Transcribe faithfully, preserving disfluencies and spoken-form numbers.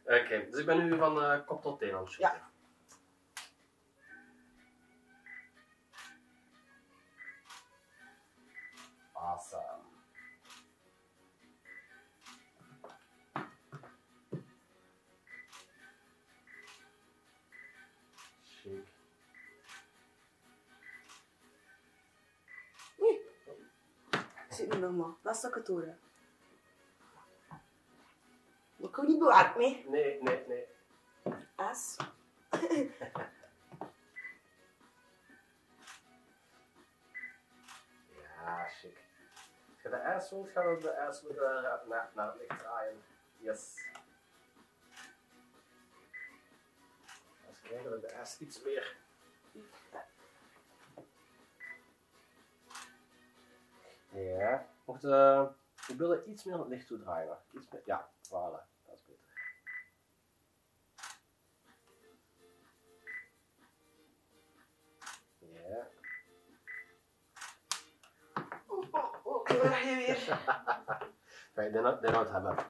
Oké, okay, dus ik ben nu van uh, kop tot teen aan het shooten. Ja. Awesome. Chic. Nee. Zit niet normaal. Dat is ook het horen. Ik kan niet bewaard mee. Nee, nee, nee. As. Ja, chic. Als je de ijs wilt, gaan we de ijs moeten uh, naar, naar het licht draaien. Yes. Eens kijken dat de ijs iets meer. Ja, mocht uh, we willen iets meer naar het licht toe draaien. Iets meer, ja, voilà, dat is beter. Ja. Oh, oh, oh, waar ga je weer? Ga je dit nou hebben?